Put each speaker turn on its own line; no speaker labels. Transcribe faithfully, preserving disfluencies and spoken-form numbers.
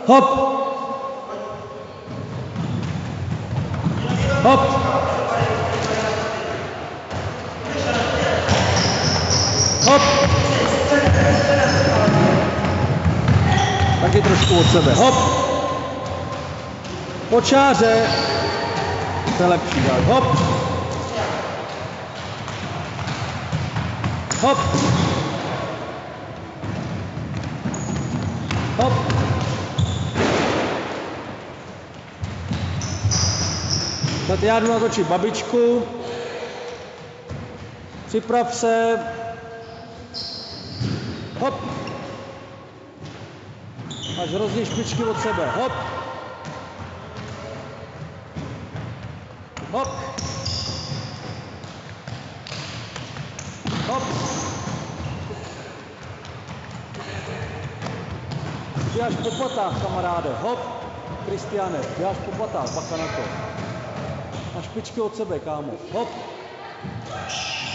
Hop. Hop. Hop. Taky trošku od sebe. Hop. Po čáře. To je lepší. Tak. Hop. Hop. Hop. Teď já jdu natočit babičku. Připrav se. Hop. Až hrozně špičky od sebe. Hop. Hop. Hop. Jdi až po patách, kamaráde. Hop. Kristiane, jdi až po patách, baka na to. A špičky od sebe, kámo. Hop.